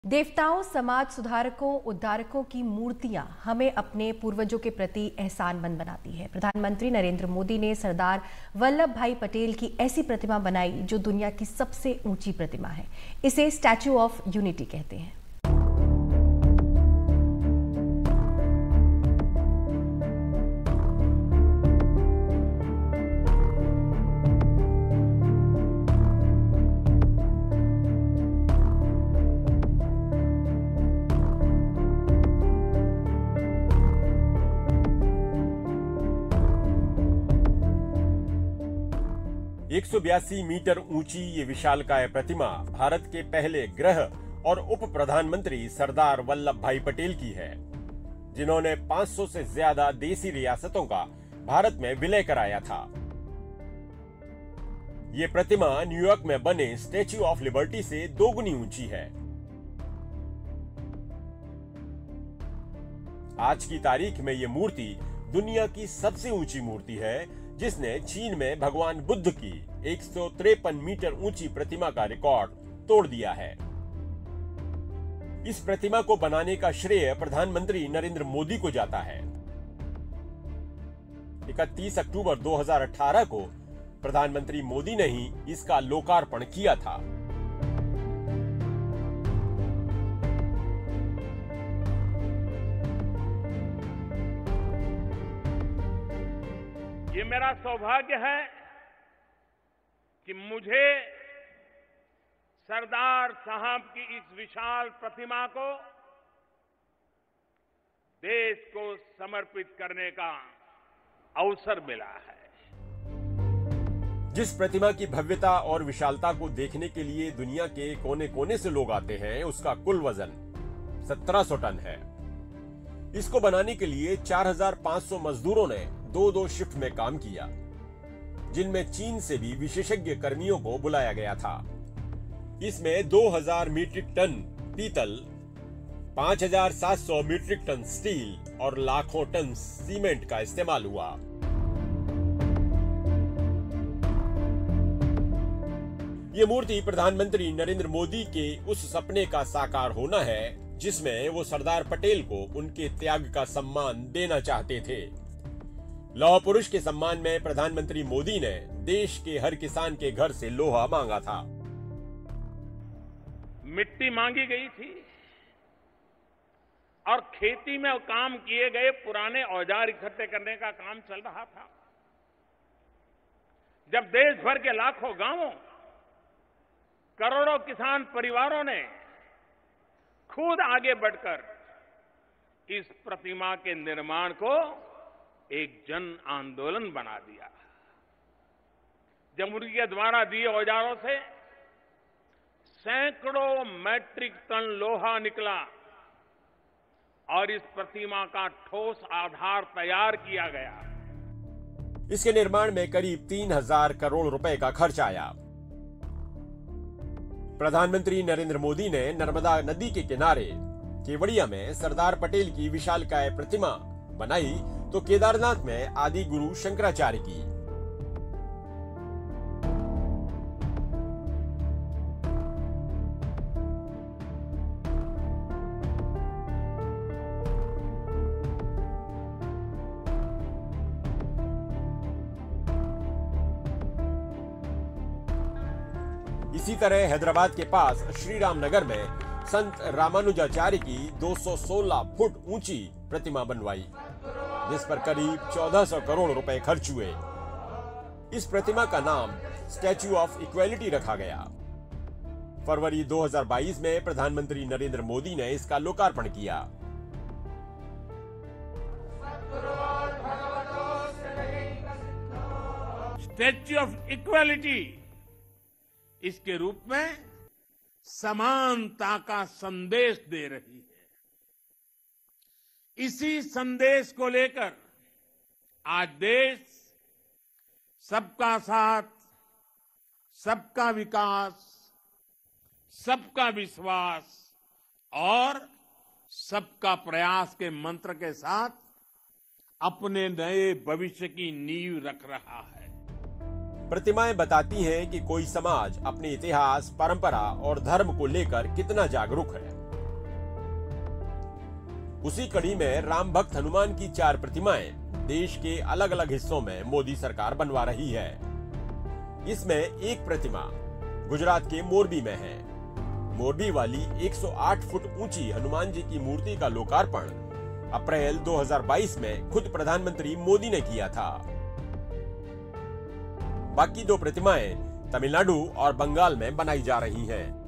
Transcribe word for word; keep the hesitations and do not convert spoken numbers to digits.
देवताओं, समाज सुधारकों, उद्धारकों की मूर्तियां हमें अपने पूर्वजों के प्रति एहसानमंद बनाती है। प्रधानमंत्री नरेंद्र मोदी ने सरदार वल्लभ भाई पटेल की ऐसी प्रतिमा बनाई जो दुनिया की सबसे ऊंची प्रतिमा है। इसे स्टैच्यू ऑफ यूनिटी कहते हैं। एक सौ बयासी मीटर ऊंची ये विशालकाय प्रतिमा भारत के पहले गृह और उप प्रधानमंत्री सरदार वल्लभ भाई पटेल की है, जिन्होंने पाँच सौ से ज्यादा देसी रियासतों का भारत में विलय कराया था। ये प्रतिमा न्यूयॉर्क में बने स्टैच्यू ऑफ लिबर्टी से दोगुनी ऊंची है। आज की तारीख में ये मूर्ति दुनिया की सबसे ऊंची मूर्ति है, जिसने चीन में भगवान बुद्ध की एक सौ तिरपन मीटर ऊंची प्रतिमा का रिकॉर्ड तोड़ दिया है। इस प्रतिमा को बनाने का श्रेय प्रधानमंत्री नरेंद्र मोदी को जाता है। इकतीस अक्टूबर दो हज़ार अठारह को प्रधानमंत्री मोदी ने ही इसका लोकार्पण किया था। ये मेरा सौभाग्य है कि मुझे सरदार साहब की इस विशाल प्रतिमा को देश को समर्पित करने का अवसर मिला है। जिस प्रतिमा की भव्यता और विशालता को देखने के लिए दुनिया के कोने कोने से लोग आते हैं, उसका कुल वजन सत्रह सौ टन है। इसको बनाने के लिए चार हज़ार पाँच सौ मजदूरों ने दो दो शिफ्ट में काम किया, जिनमें चीन से भी विशेषज्ञ कर्मियों को बुलाया गया था। इसमें दो हज़ार मीट्रिक टन पीतल, पाँच हज़ार सात सौ मीट्रिक टन स्टील और लाखों टन सीमेंट का इस्तेमाल हुआ। ये मूर्ति प्रधानमंत्री नरेंद्र मोदी के उस सपने का साकार होना है, जिसमें वो सरदार पटेल को उनके त्याग का सम्मान देना चाहते थे। लौह पुरुष के सम्मान में प्रधानमंत्री मोदी ने देश के हर किसान के घर से लोहा मांगा था। मिट्टी मांगी गई थी और खेती में काम किए गए पुराने औजार इकट्ठे करने का काम चल रहा था। जब देश भर के लाखों गांवों, करोड़ों किसान परिवारों ने खुद आगे बढ़कर इस प्रतिमा के निर्माण को एक जन आंदोलन बना दिया। जब उनके द्वारा दिए औजारों से सैकड़ों मैट्रिक टन लोहा निकला और इस प्रतिमा का ठोस आधार तैयार किया गया। इसके निर्माण में करीब तीन हजार करोड़ रुपए का खर्च आया। प्रधानमंत्री नरेंद्र मोदी ने नर्मदा नदी के किनारे केवड़िया में सरदार पटेल की विशालकाय प्रतिमा बनाई, तो केदारनाथ में आदि गुरु शंकराचार्य की। इसी तरह हैदराबाद के पास श्री राम नगर में संत रामानुजाचार्य की दो सौ सोलह फुट ऊंची प्रतिमा बनवाई, जिस पर करीब चौदह सौ करोड़ रुपए खर्च हुए। इस प्रतिमा का नाम स्टैच्यू ऑफ इक्वालिटी रखा गया। फरवरी दो हज़ार बाईस में प्रधानमंत्री नरेंद्र मोदी ने इसका लोकार्पण किया। स्टैच्यू ऑफ इक्वालिटी इसके रूप में समानता का संदेश दे रही है। इसी संदेश को लेकर आज देश सबका साथ, सबका विकास, सबका विश्वास और सबका प्रयास के मंत्र के साथ अपने नए भविष्य की नींव रख रहा है। प्रतिमाएं बताती हैं कि कोई समाज अपने इतिहास, परंपरा और धर्म को लेकर कितना जागरूक है। उसी कड़ी में राम भक्त हनुमान की चार प्रतिमाएं देश के अलग अलग हिस्सों में मोदी सरकार बनवा रही है। इसमें एक प्रतिमा गुजरात के मोरबी में है। मोरबी वाली एक सौ आठ फुट ऊंची हनुमान जी की मूर्ति का लोकार्पण अप्रैल दो हज़ार बाईस में खुद प्रधानमंत्री मोदी ने किया था। बाकी दो प्रतिमाएं तमिलनाडु और बंगाल में बनाई जा रही हैं।